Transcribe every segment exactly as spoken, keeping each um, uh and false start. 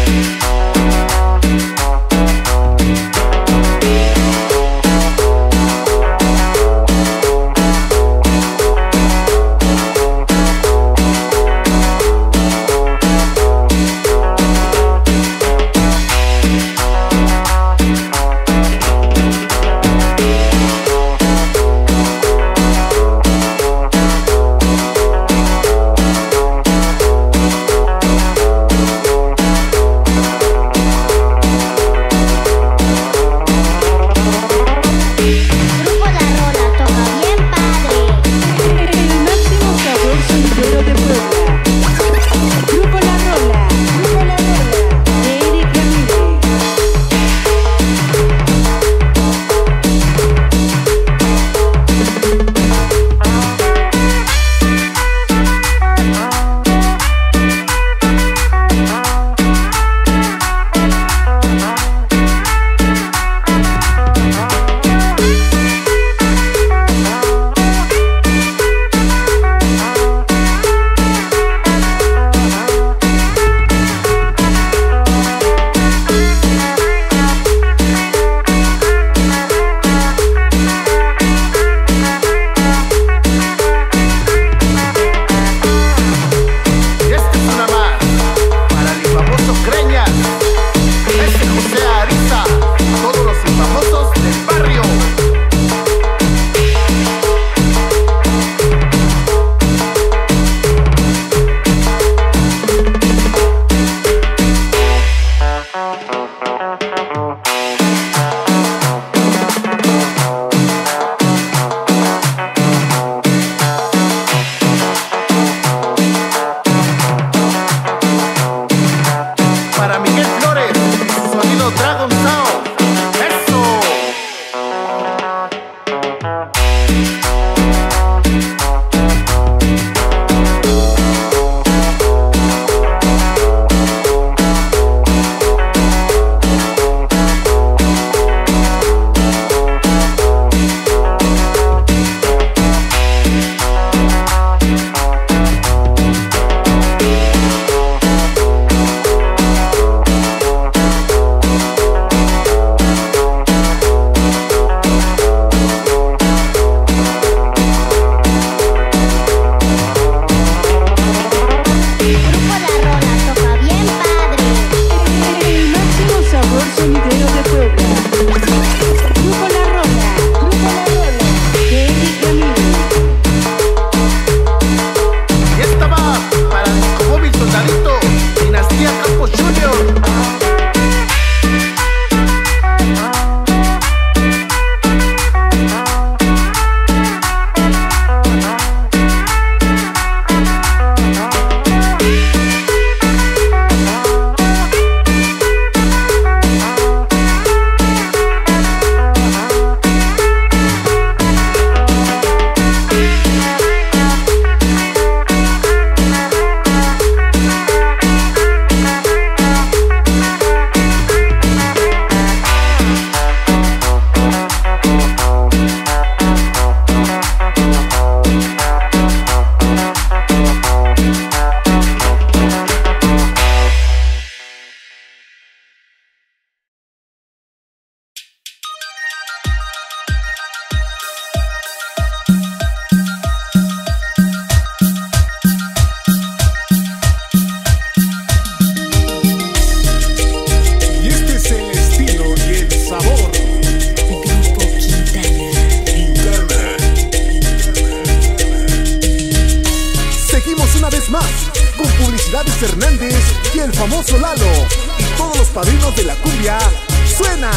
Fernández y el famoso Lalo y todos los padrinos de la cumbia. ¡Suena!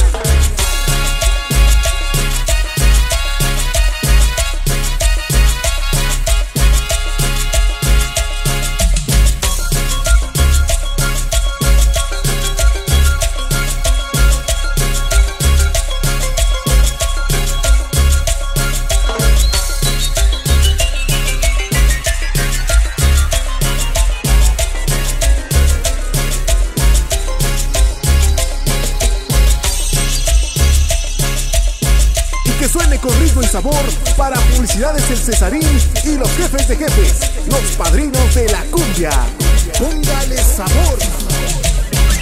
Que suene con ritmo y sabor. Para publicidades el Cesarín y los jefes de jefes, los padrinos de la cumbia. Póngale sabor.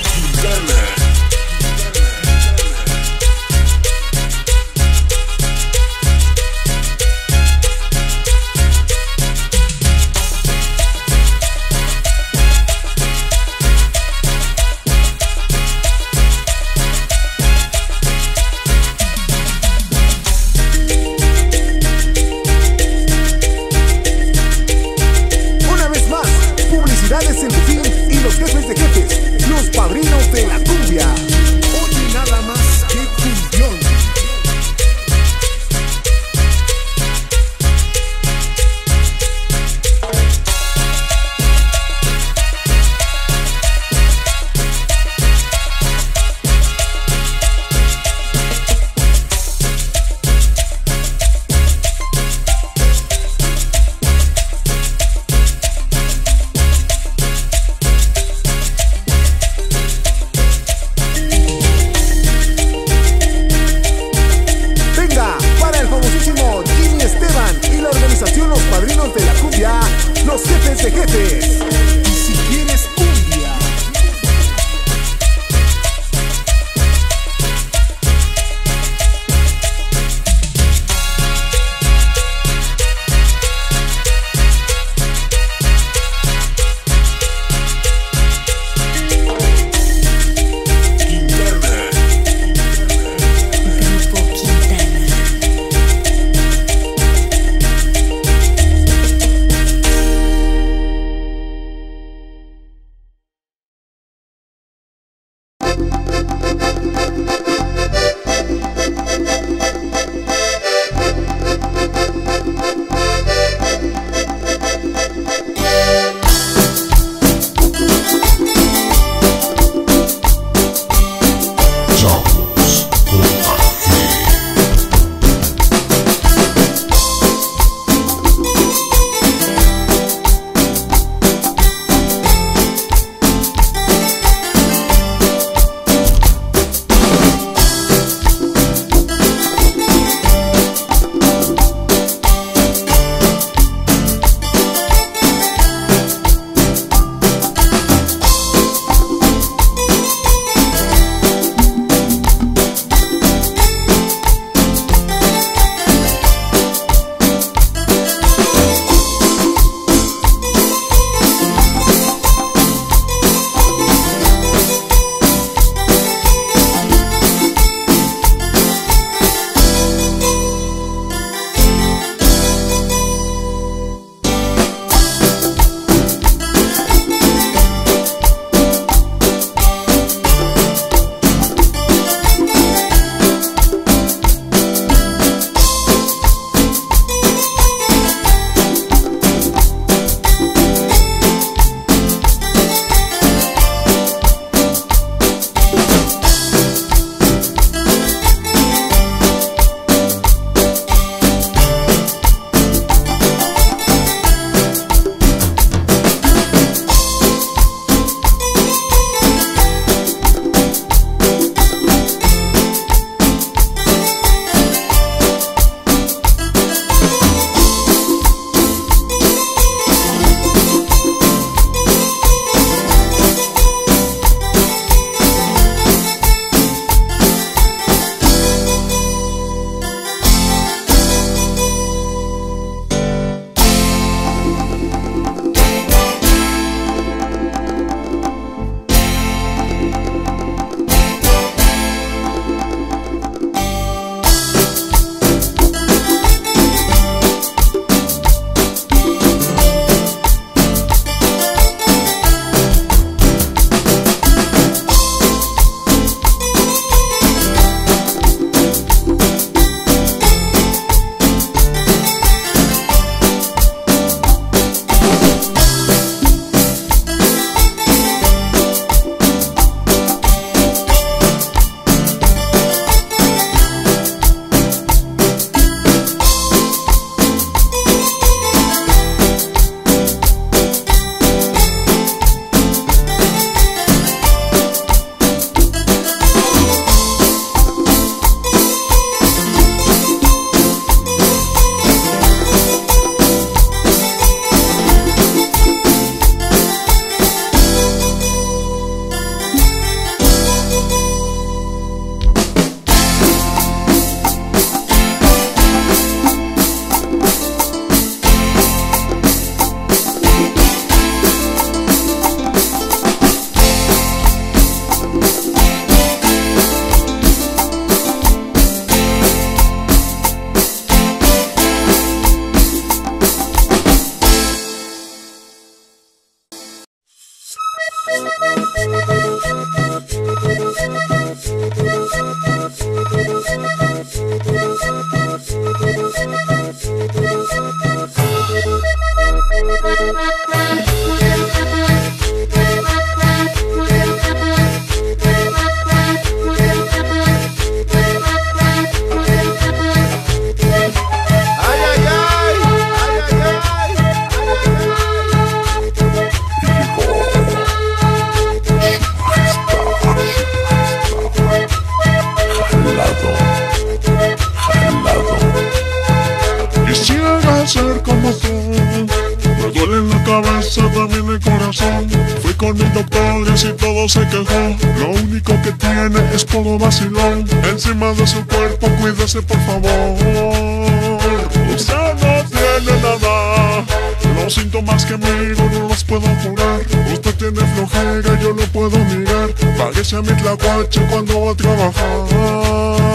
todo se quejó. Lo único que tiene es puro vacilón. Encima de su cuerpo cuídese por favor. Usted no tiene nada. Los síntomas que miro no los puedo curar. Usted tiene flojera, yo lo puedo mirar. Parece a mi tlacuache cuando va a trabajar.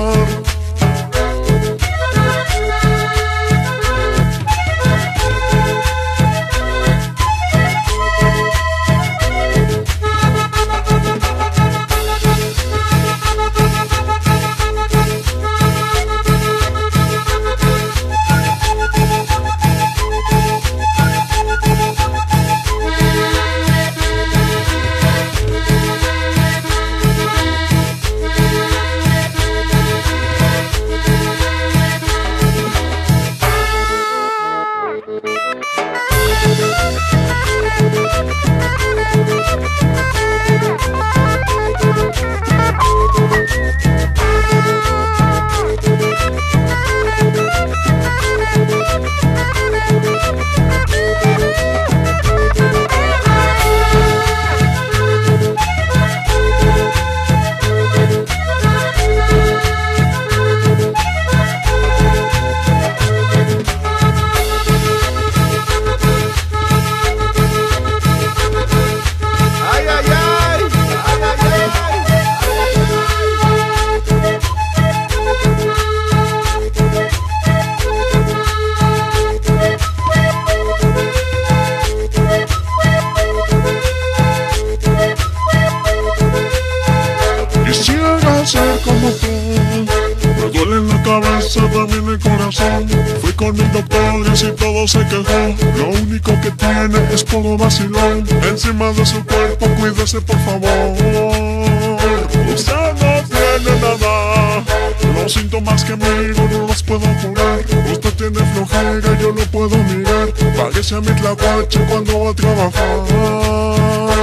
Ser como tú, me duele en la cabeza, también el corazón. Fui con el doctor y así todo se quejó. Lo único que tiene es puro vacilón. Encima de su cuerpo cuídese por favor. Usted no tiene nada. Los síntomas que miro no los puedo curar. Usted tiene flojera, yo lo puedo mirar. Parece a mi tlacuache cuando va a trabajar.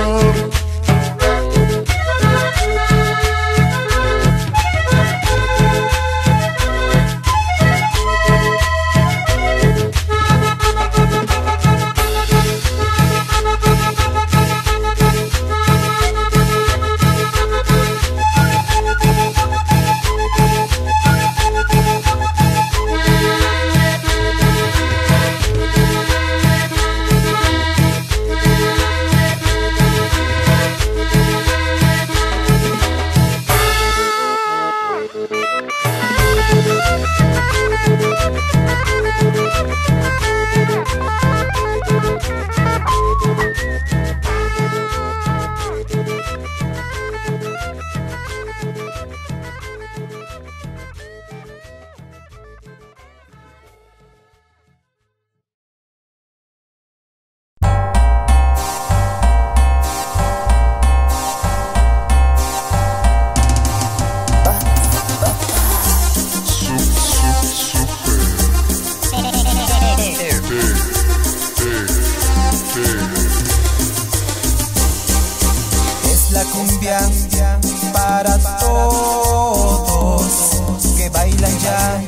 Para todos que bailan ya.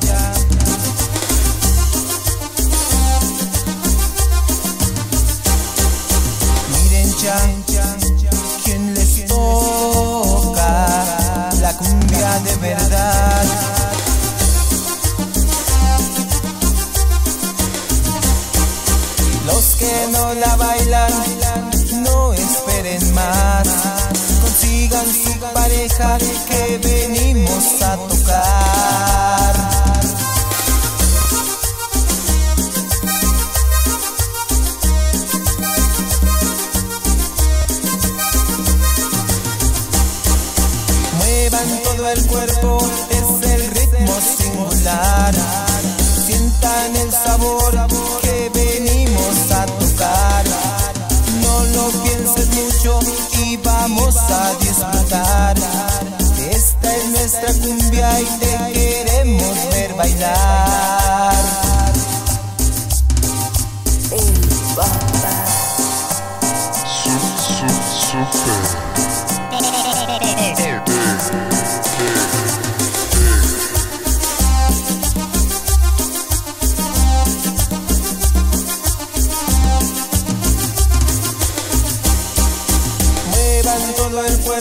Miren ya, quien les toca la cumbia de verdad. Los que no la bailan, no esperen más. Consigan su pareja que venimos a tocar. Muevan todo el cuerpo, es el ritmo singular. Sientan el sabor que venimos a tocar. No lo pienses mucho y vamos a disfrutar. Esta es nuestra cumbia y te queremos ver bailar. El papá. Su, su, super.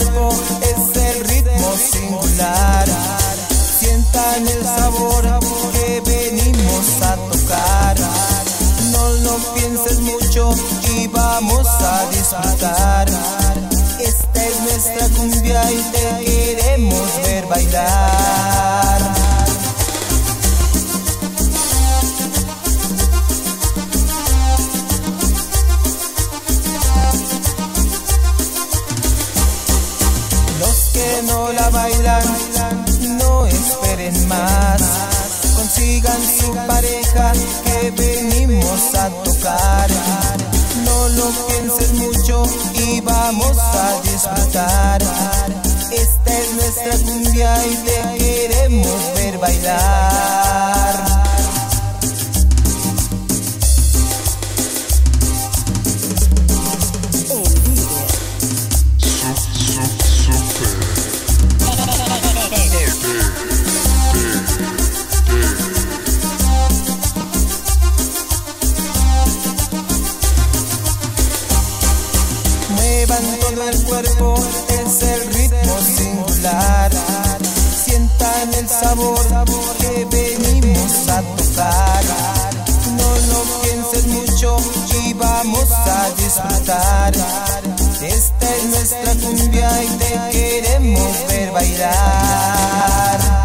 cuerpo es el ritmo singular. Sientan el sabor que venimos a tocar. No lo pienses mucho y vamos a disfrutar. Esta es nuestra cumbia y te queremos ver bailar. Los que no la bailan, no esperen más. Consigan su pareja que venimos a tocar. No lo pienses mucho y vamos a disfrutar. Esta es nuestra cumbia y te queremos ver bailar. Muevan todo el cuerpo, es el ritmo singular. Sientan el sabor que venimos a tocar. No lo pienses mucho y vamos a disfrutar. Esta es nuestra cumbia y te queremos ver bailar.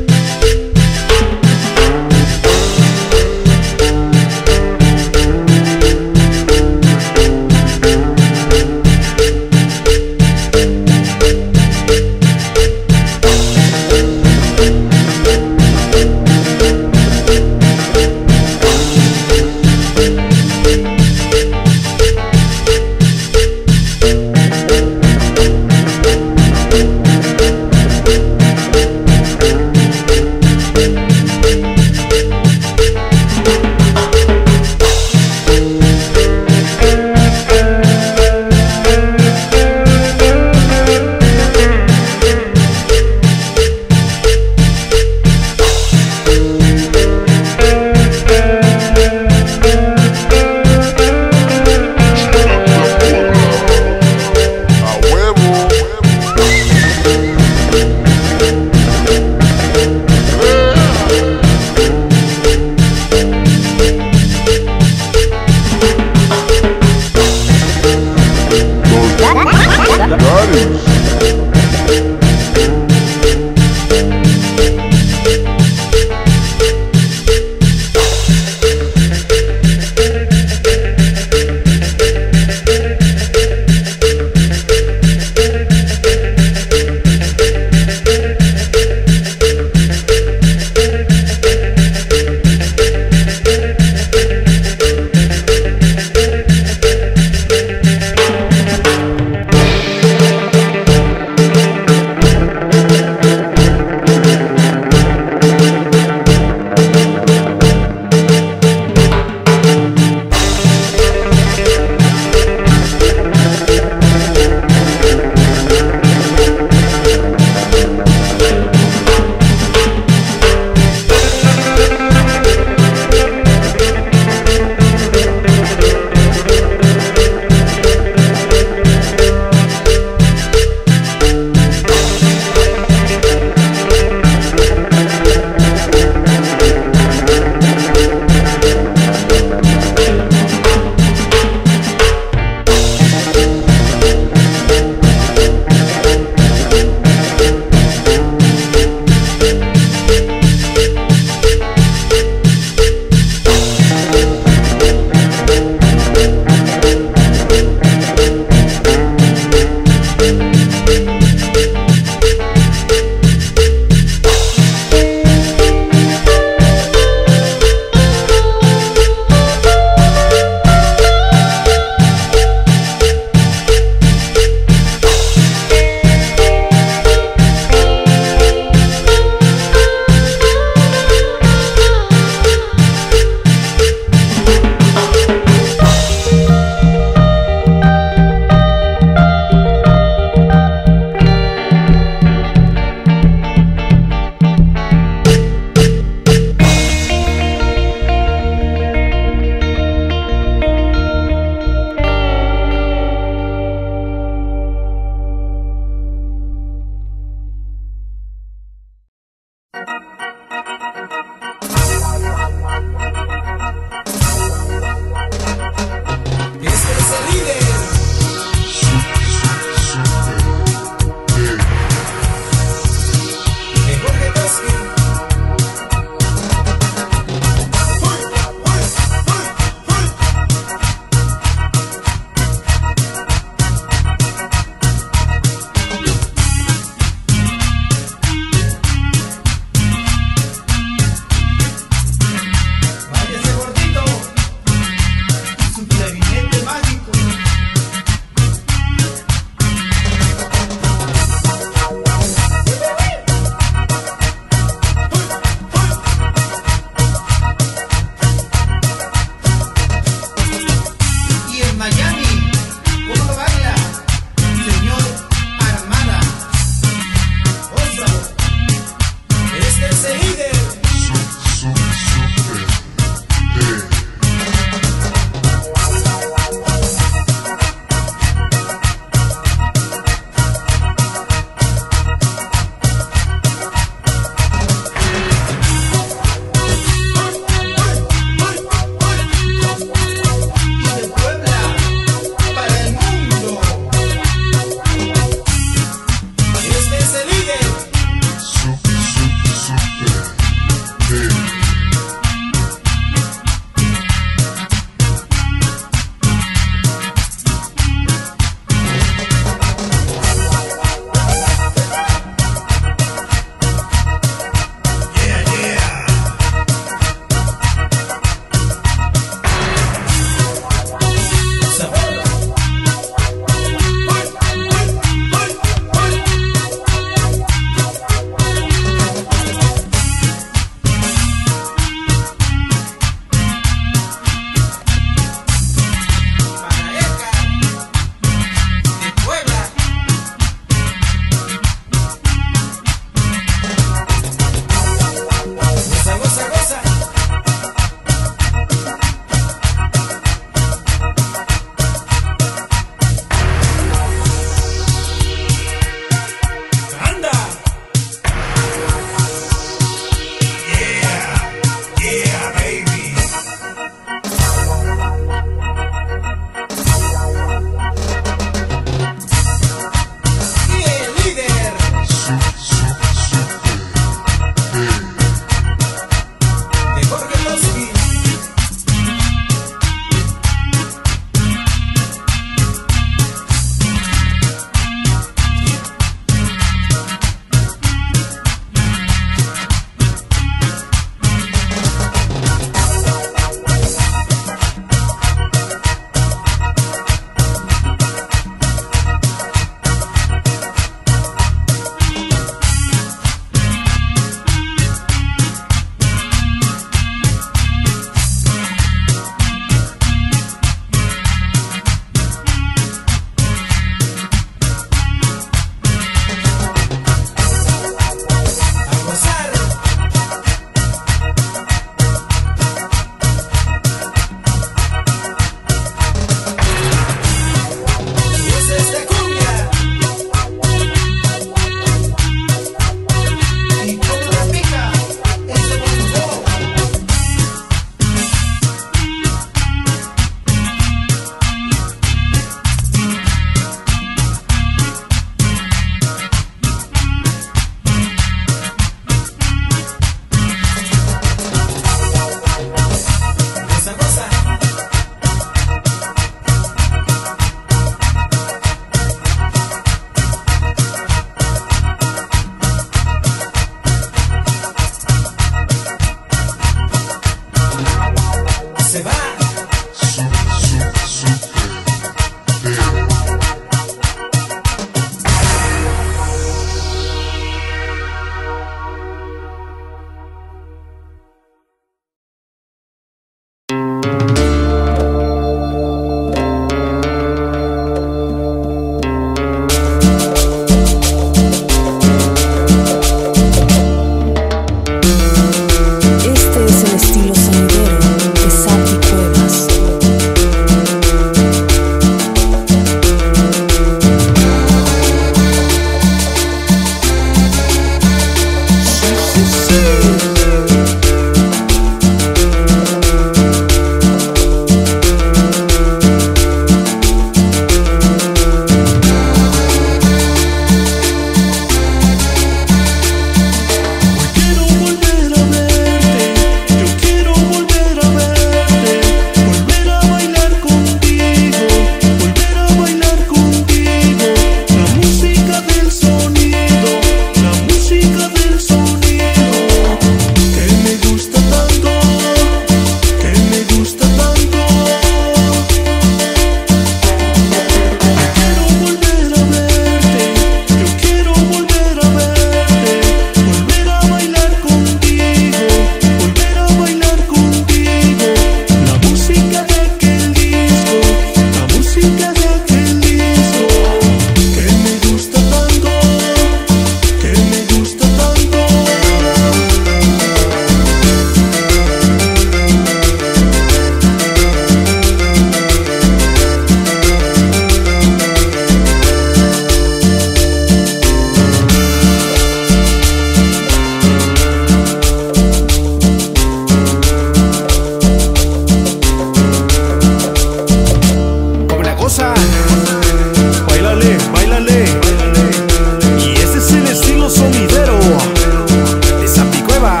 báilale. Y ese es el estilo sonidero de Zampi Cuevas.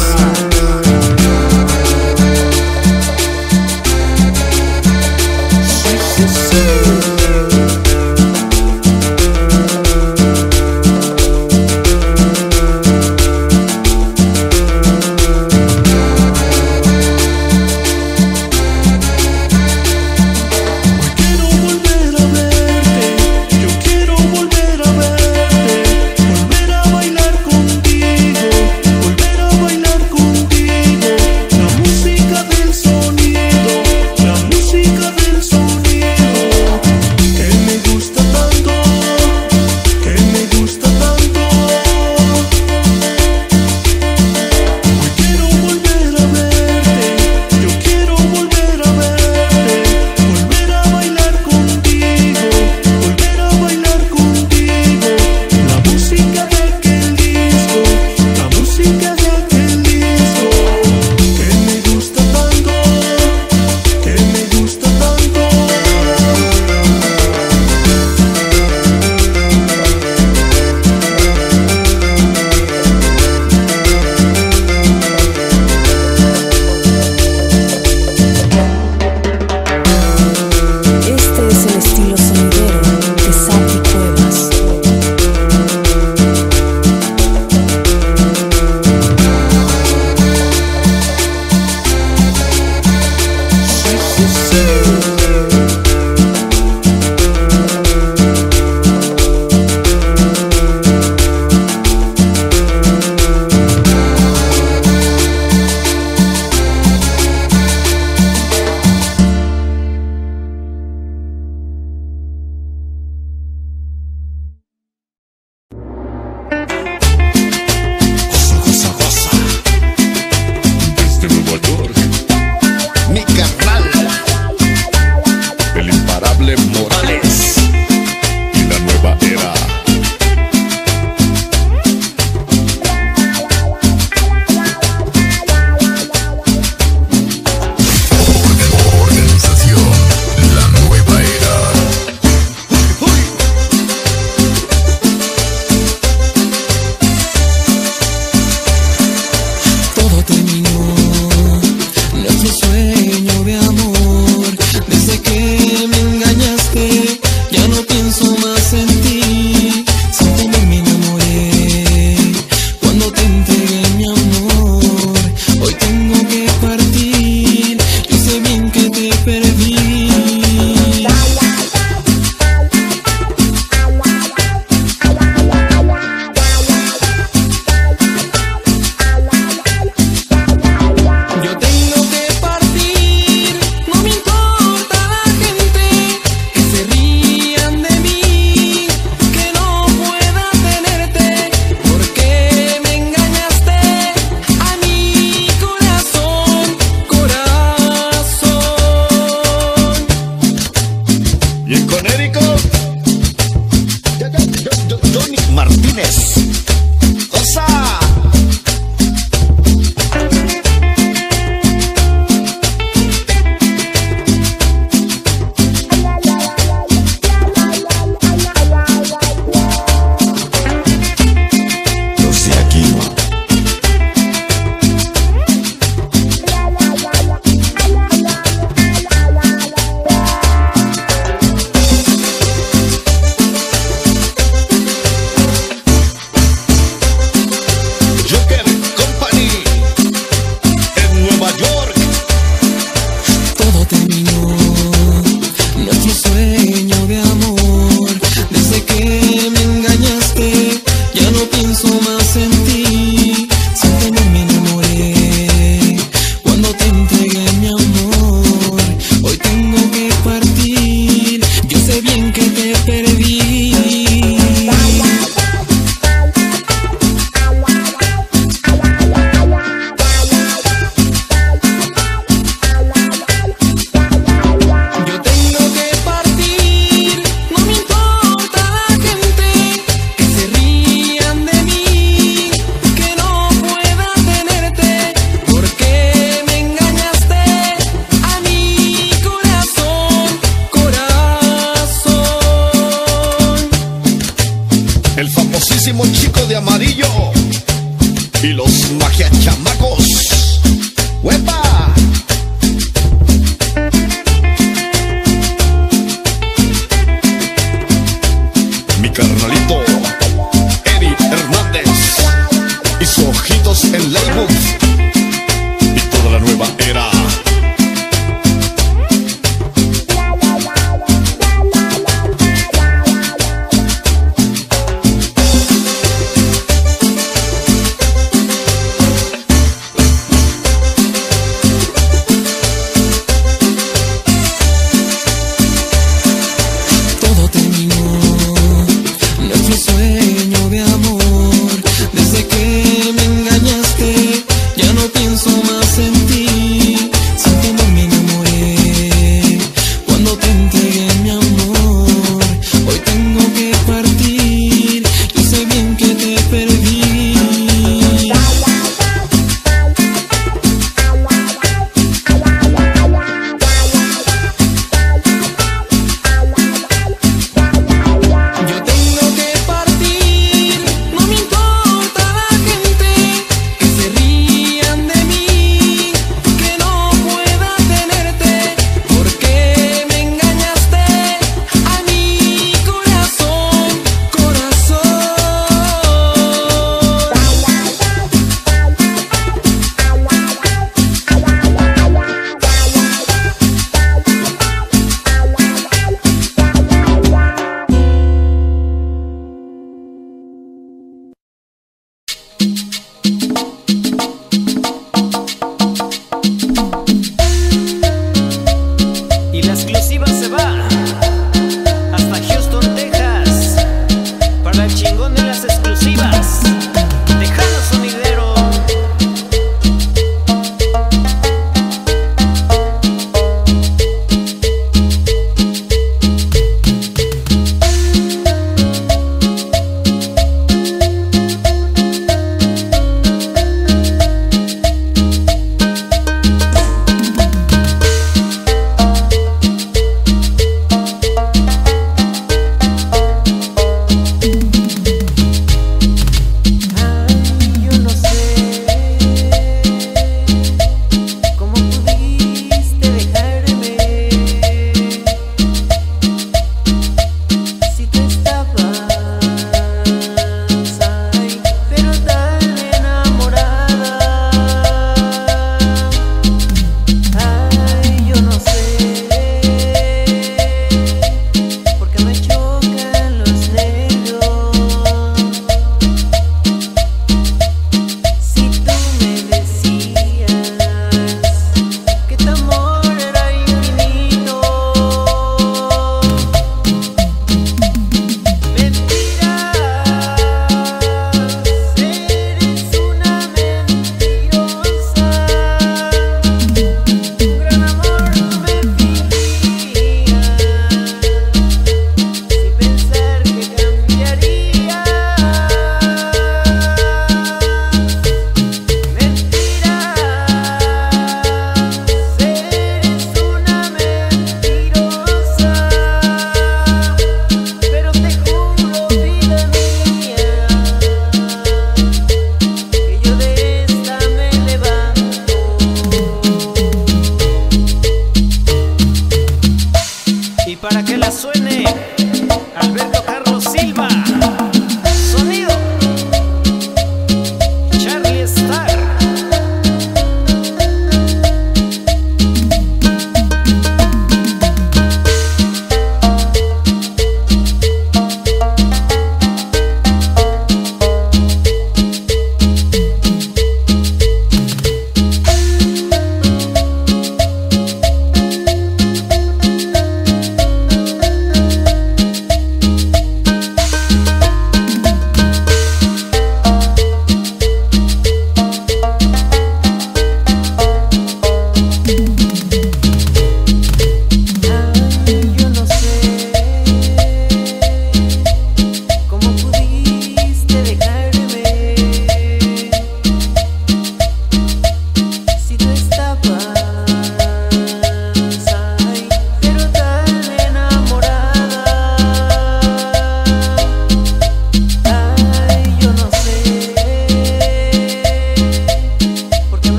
Sí, sí, sí. Quiero volver a verte, yo quiero volver el famosísimo Chico de Amarillo y los Magia Chamacos. ¡Huepa! Mi carnalito Eddie Hernández y sus ojitos en Leywood y toda la nueva era. Sueño de amor, desde que me engañaste.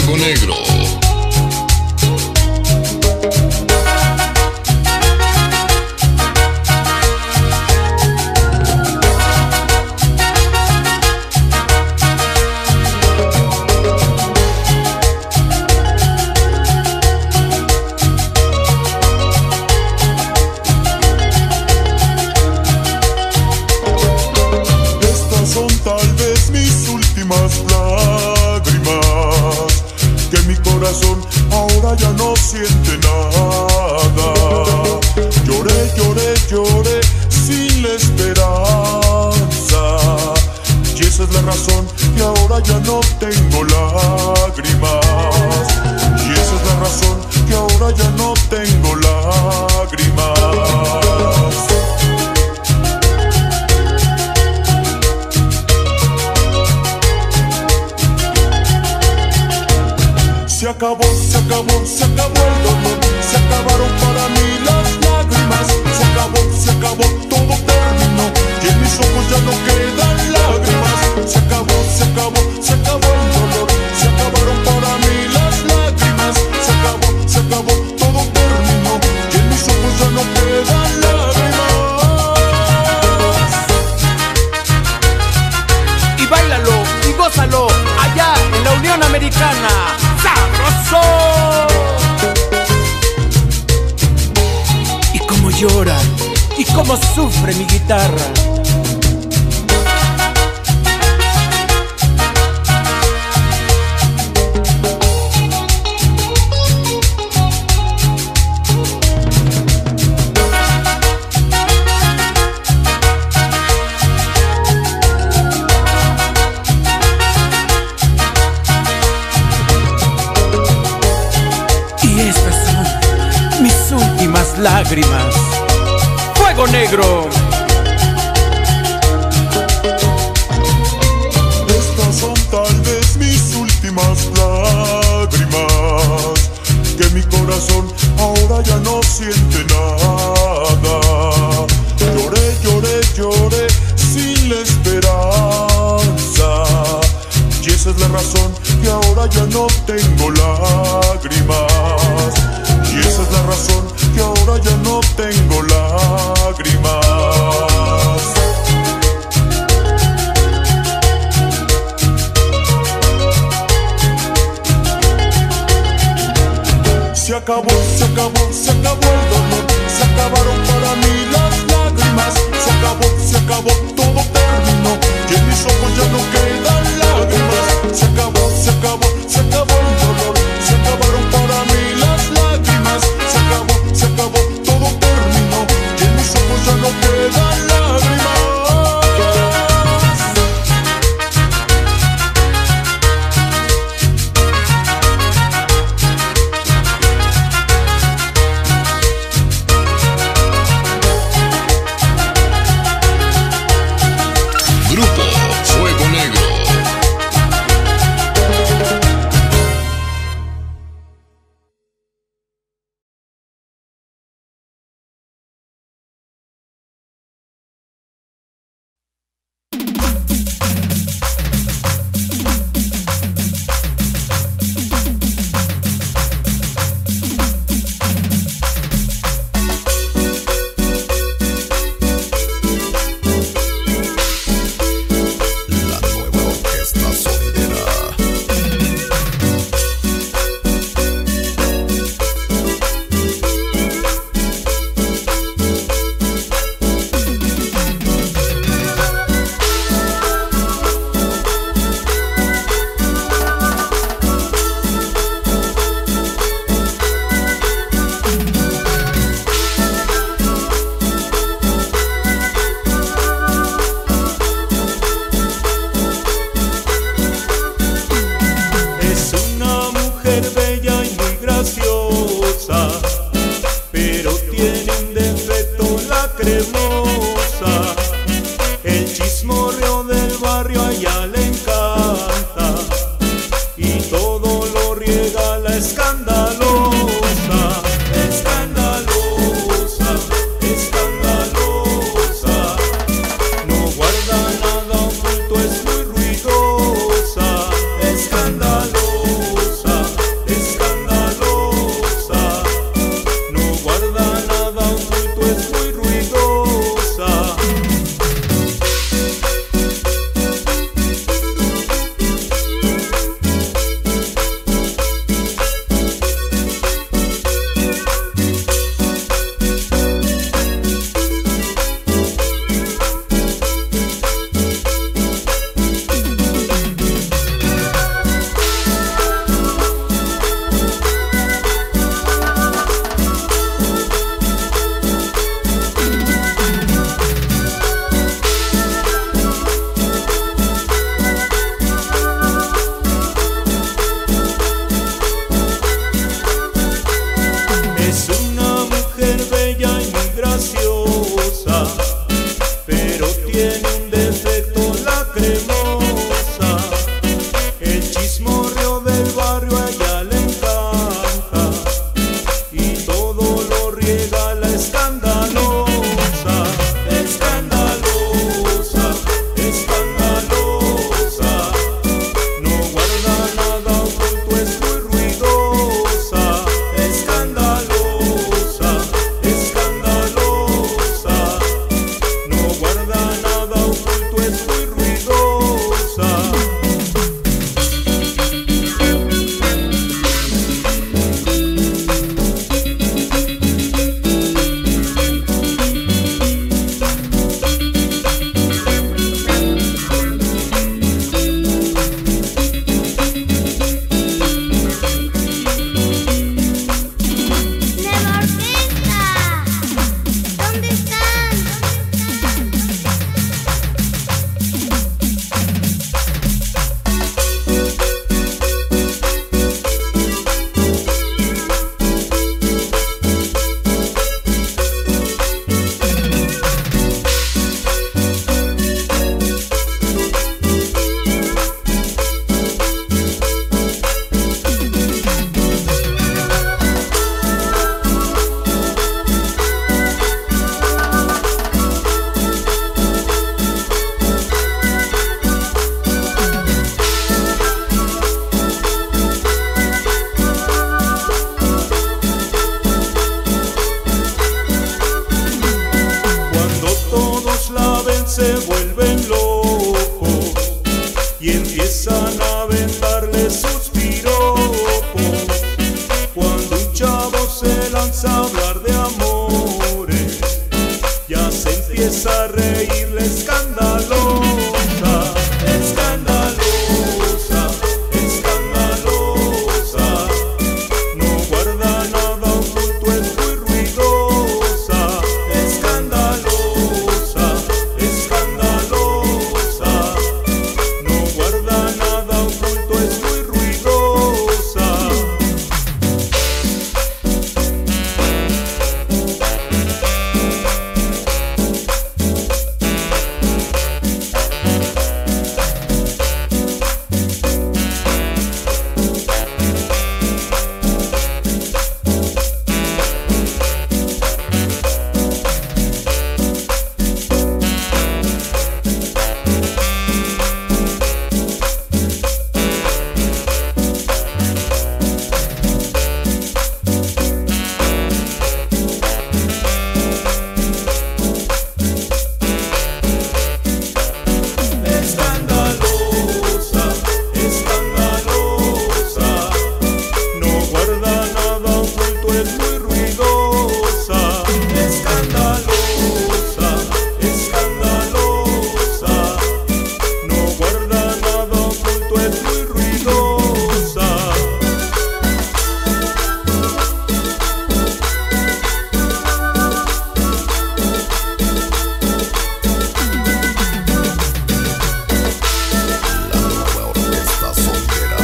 Fuego Negro. Ahora ya no siente nada. Lloré, lloré, lloré sin la esperanza. Y esa es la razón que ahora ya no tengo lágrimas. Y esa es la razón que ahora ya no tengo lágrimas. Se acabó, se acabó, se acabó el dolor. Se acabaron para mí las lágrimas. Se acabó, se acabó, todo terminó. Y en mis ojos ya no quedan lágrimas. Se acabó, se acabó, se acabó el dolor. Se acabaron para mí las lágrimas. Se acabó, se acabó, todo terminó. Y en mis ojos ya no quedan lágrimas. Y báilalo y gózalo allá en la Unión Americana. Y cómo llora, y cómo sufre mi guitarra. Lágrimas. Fuego Negro. Estas son tal vez mis últimas lágrimas, que mi corazón ahora ya no siente nada. Lloré, lloré, lloré sin la esperanza. Y esa es la razón que ahora ya no tengo lágrimas. Y esa es la razón que ahora ya no tengo lágrimas. Se acabó, se acabó, se acabó el dolor. Se acabaron para mí las lágrimas. Se acabó, se acabó, todo terminó. Y en mis ojos ya no quedan lágrimas. Se acabó, se acabó, se acabó el dolor. Se acabaron para mí las lágrimas. Se acabó, se acabó, todo terminó. Y en mis ojos ya no quedan lágrimas. Grupo Fuego Negro. Escandalosa, se vuelven locos y empiezan a aventarle sus piropos. Cuando un chavo se lanza a hablar de amores, ya se empieza a reírle escandalosa, escandalosa, escandalosa. No guarda nada oculto, es muy ruidosa, escandalosa, escandalosa. No guarda nada oculto, es muy ruidosa. Escandalosa, escandalosa. No guarda nada oculto, es muy ruidosa. Escandalosa, escandalosa. No guarda nada oculto, es muy ruidosa. La nueva orquesta sonera.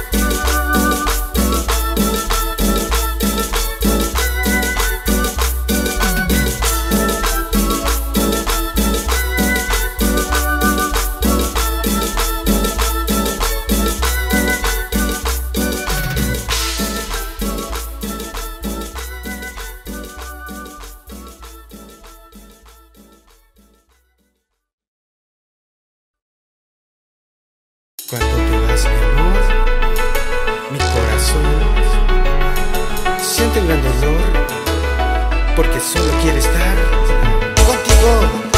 Cuando te vas, mi amor, mi corazón siente un gran dolor, porque solo quiere estar contigo.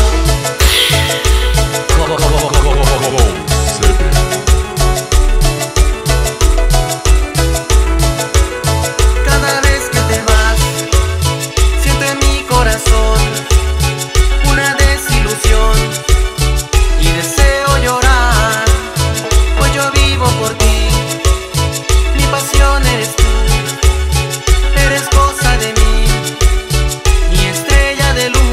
Cada vez que te vas, siento en mi corazón una desilusión y deseo llorar, pues yo vivo por ti. Mi pasión eres tú, eres cosa de mí, mi estrella de luz.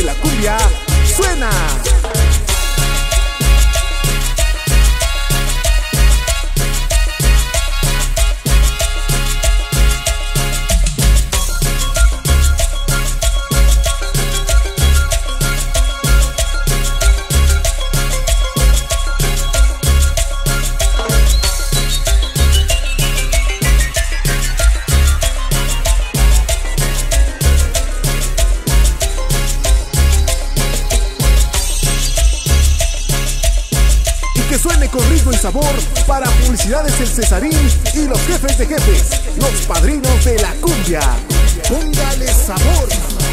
la cumbia suena. Que suene con ritmo y sabor para publicidades El Cesarín y los jefes de jefes, los padrinos de la cumbia. Póngale sabor.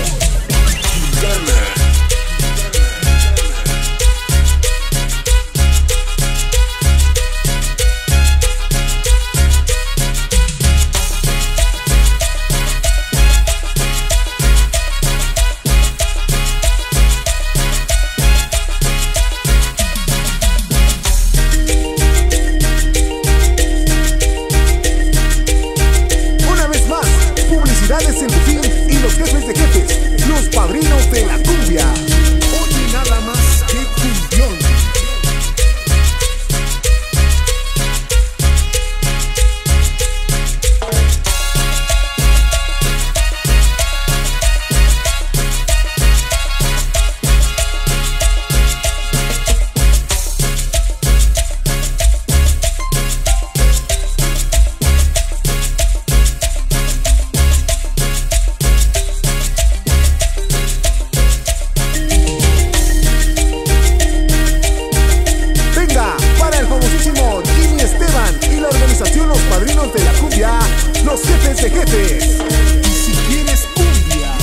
El Bufín y los jefes de jefes, los padrinos de la cumbia. Oye nada más que cumbión. Los padrinos de la cumbia, los jefes de jefes. Y si quieres cumbia,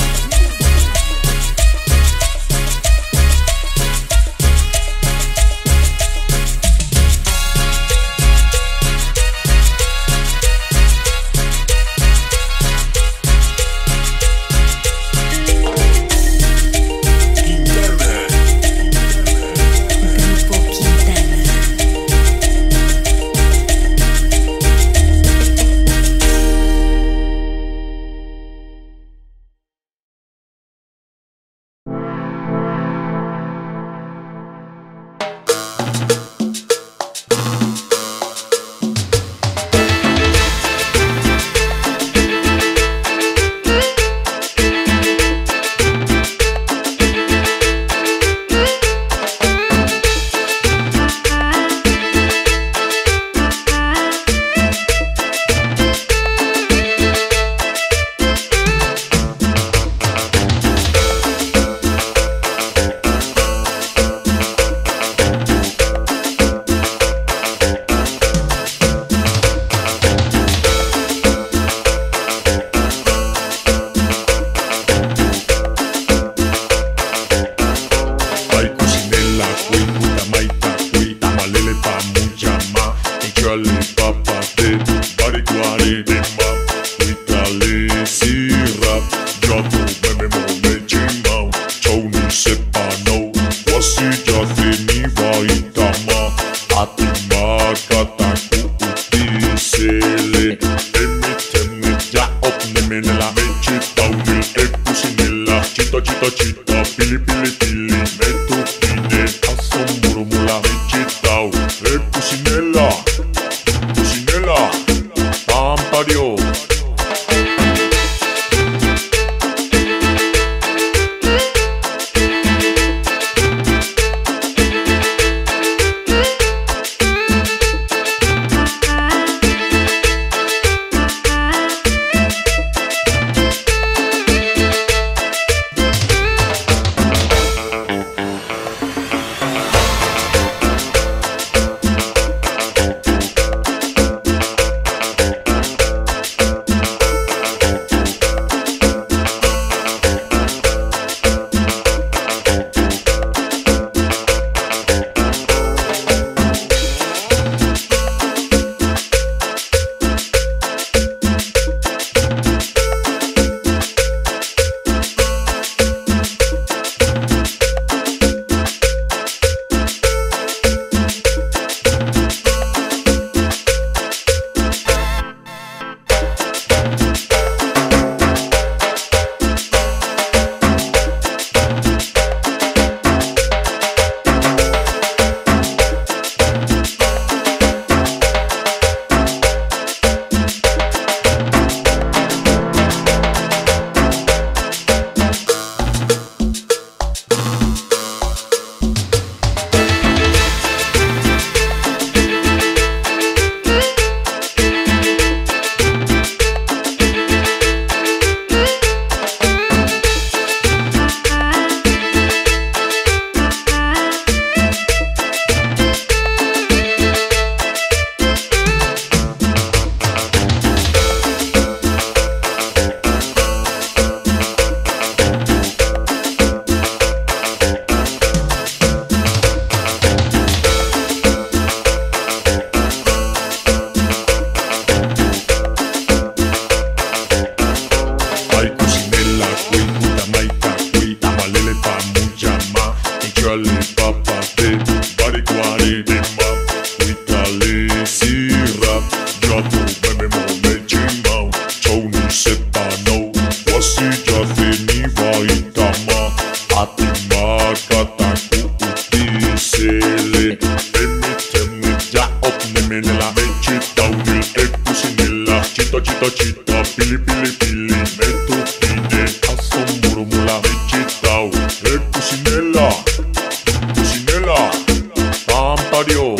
llama Ijali papa de barikwari de ma Witali sirap Jatu meme mo me chimao Choni sepano Wasi jate ni vaitama Atima kataku utisele Emi temi ja opnemenela Me chitaunil ekusinela Chita chita chita pili pili pili Me tupine asomurumula Me chitau ekusinela Kusinela Pampario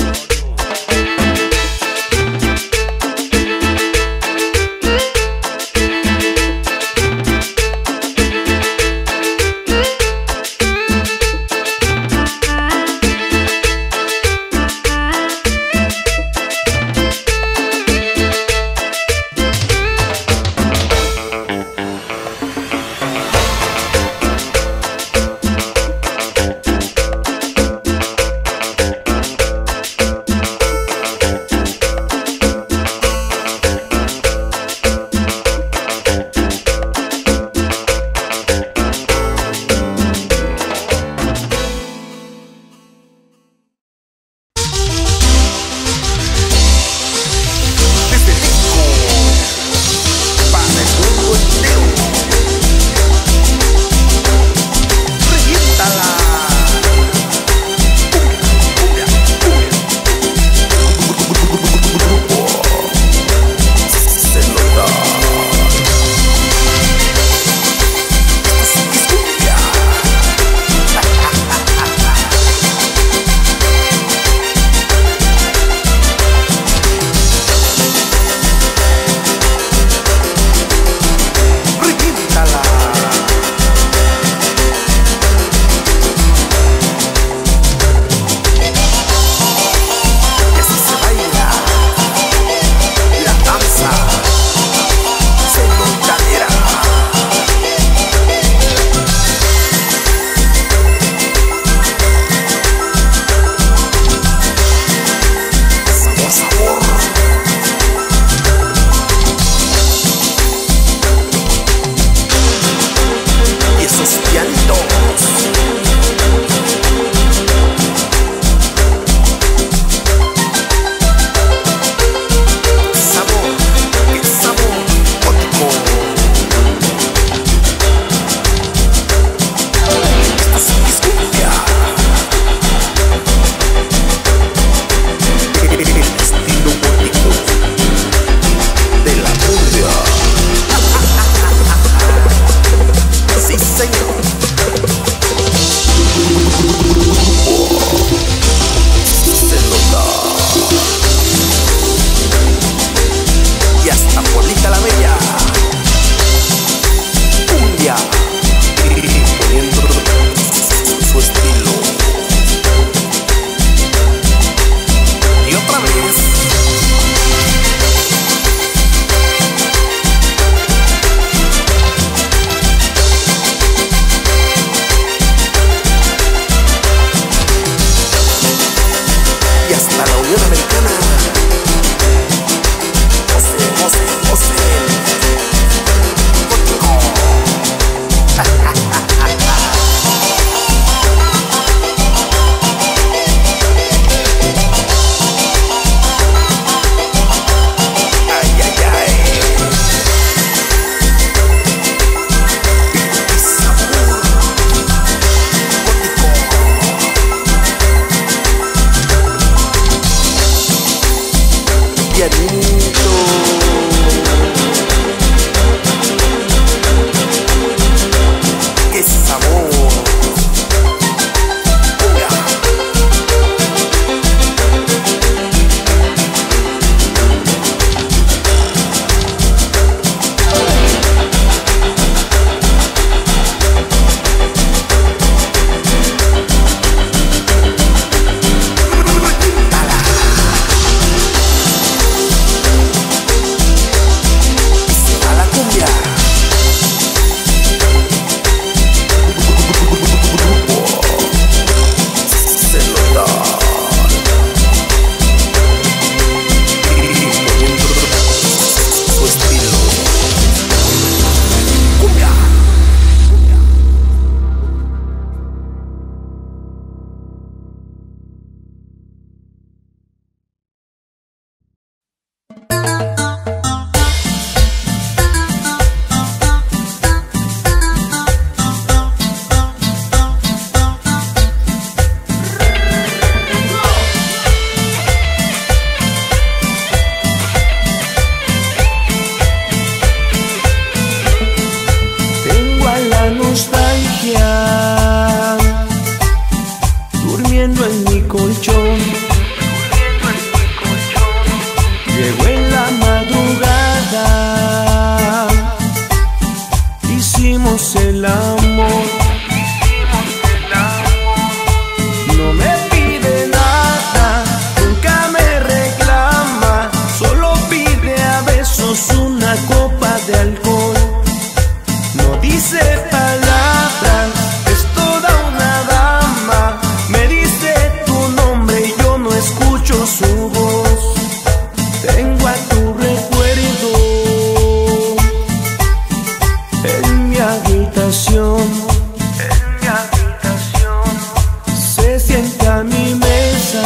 colchón. Llegó en la madrugada, hicimos el amor. No me pide nada, nunca me reclama, solo pide a besos una copa de alcohol. No dice palabras, es toda una dama, me dice tu nombre y yo no escucho su voz. Tengo a tu recuerdo en mi habitación, en mi habitación. Se sienta a mi mesa,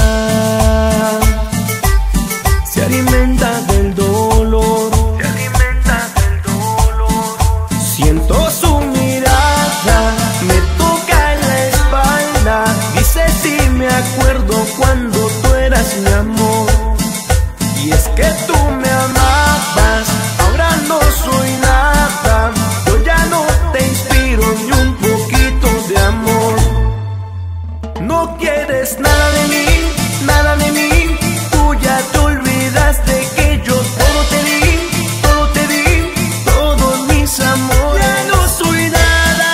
se alimenta del dolor, se alimenta del dolor. Siento su mirada, me toca en la espalda, dice si me acuerdo cuando tú eras mi amor. Y es que tú me amabas, ahora no soy nada, yo ya no te inspiro ni un poquito de amor. No quieres nada de mí, nada de mí, tú ya te olvidaste que yo todo te di, todo te di, todos mis amores. Ya no soy nada,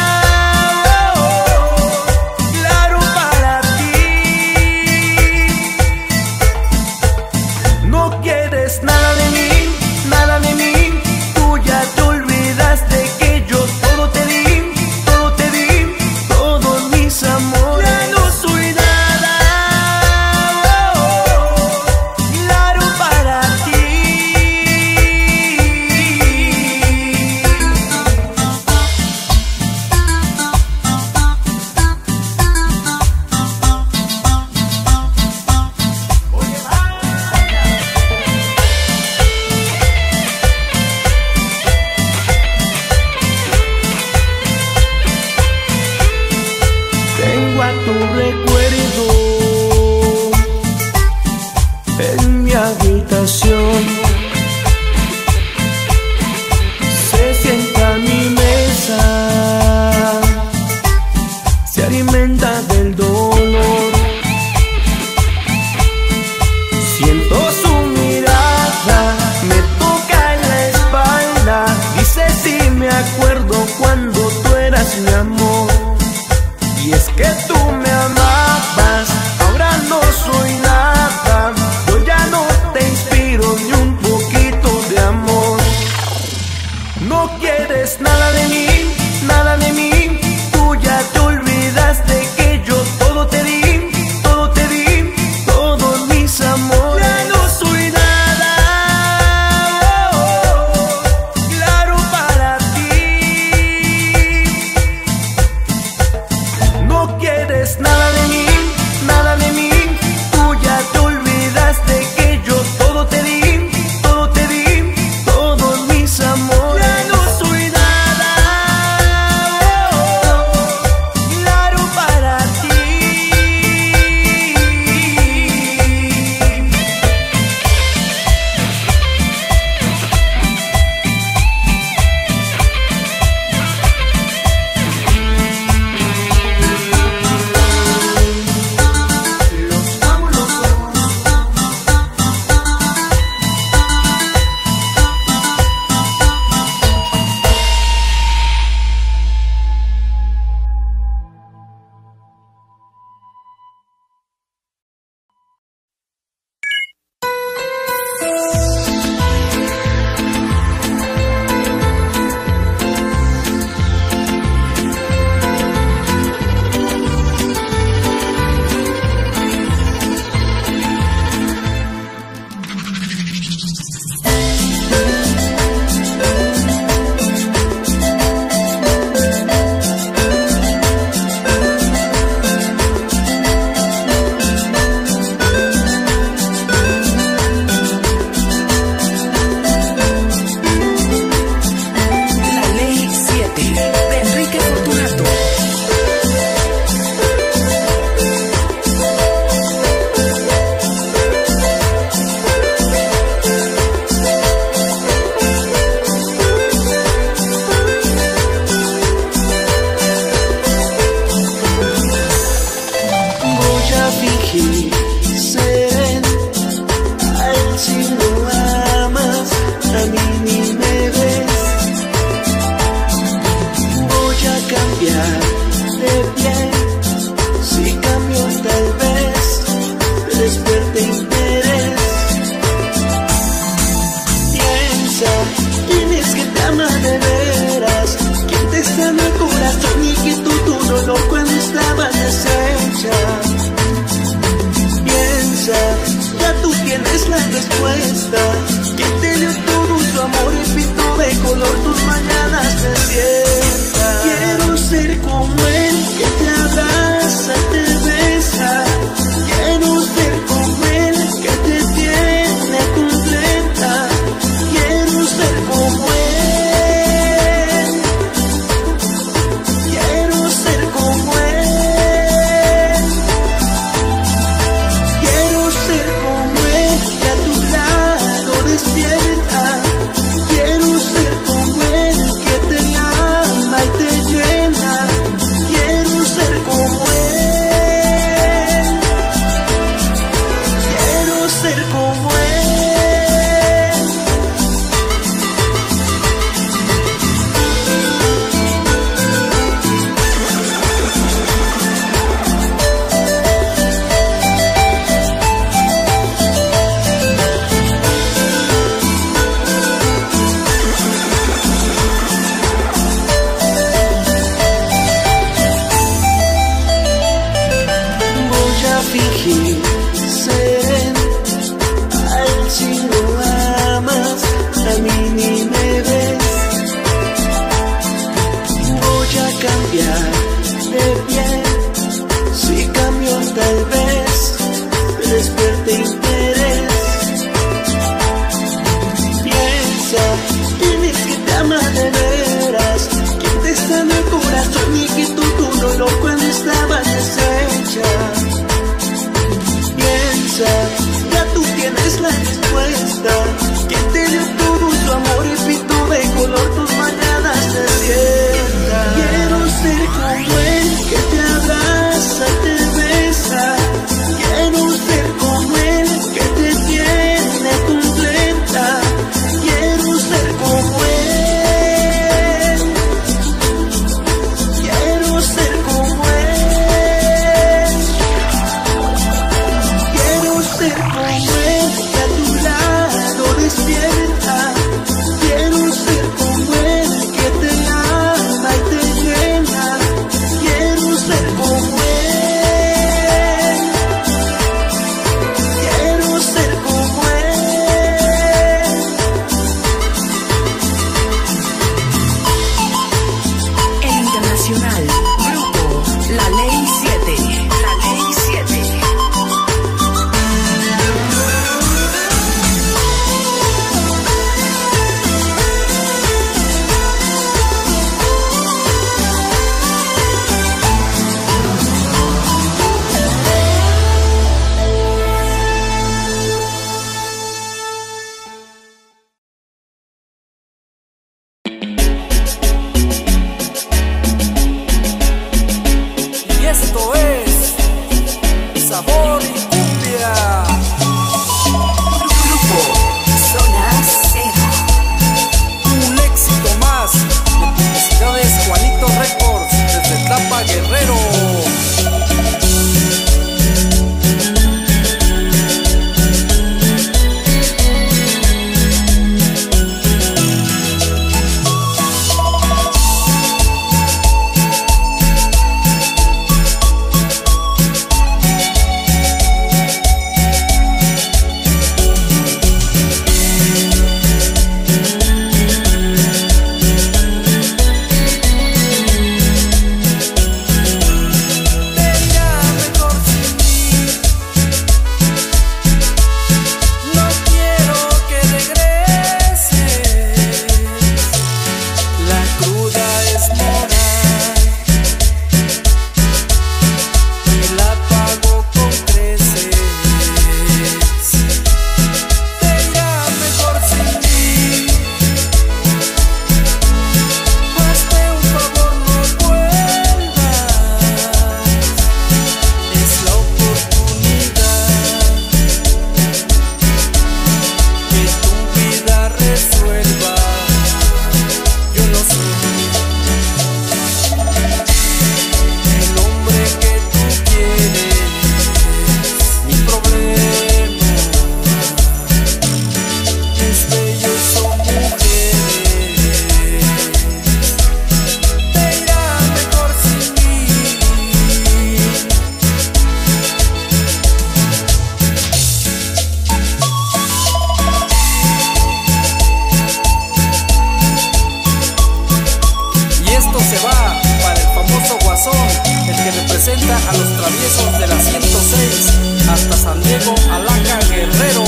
claro para ti. No quieres nada de mí, nada de mí, tú ya te olvidaste que yo todo te di, todo te di, todos mis amores. Ya no soy nada, claro para ti. Tengo a tu recuerdo en mi habitación, se sienta a mi mesa, se alimenta del dolor. Siento su mirada, me toca en la espalda, dice si me acuerdo cuando tú eras mi amor. Y es que tú me amabas, ahora no soy nada, yo ya no te inspiro ni un poquito de amor. No quieres nada de mí, nada de mí, tú ya te olvidaste que yo todo te di, todo te di, todos mis amores. Ya no soy nada, claro para ti. No quieres nada de mí, nada de mí, tú ya te olvidaste que yo todo te di, todo te di, todos mis amores. Ya no soy nada, claro para ti. los traviesos de la ciento seis hasta San Diego, Alaca, Guerrero.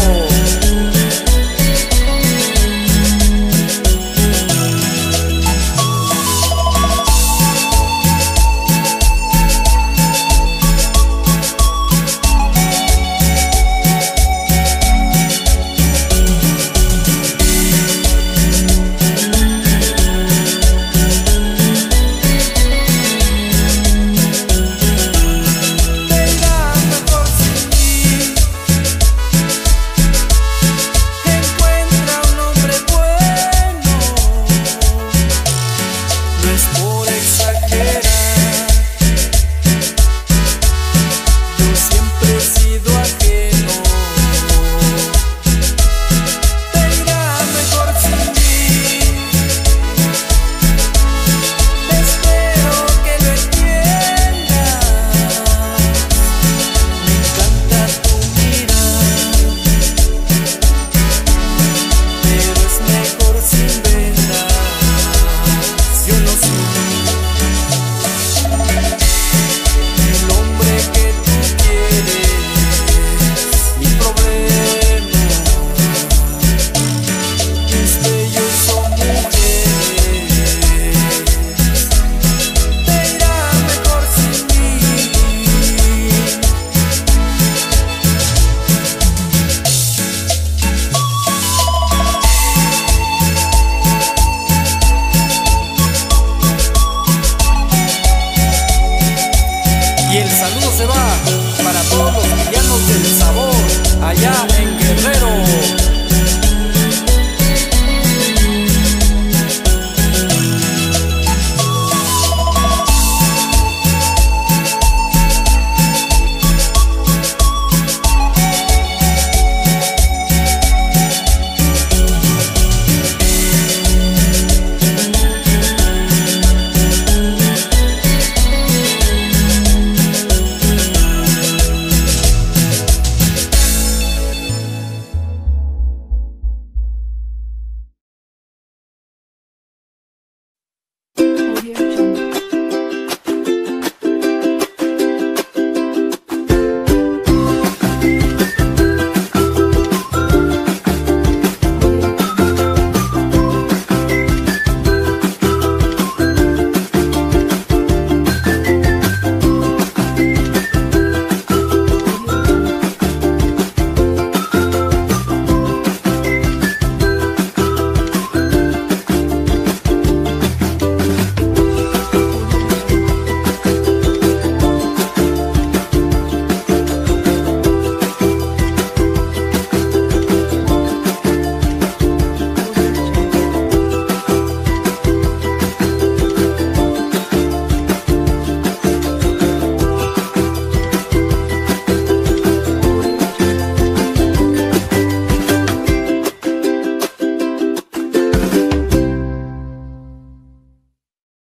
Y el saludo se va para todos los villanos del sabor allá en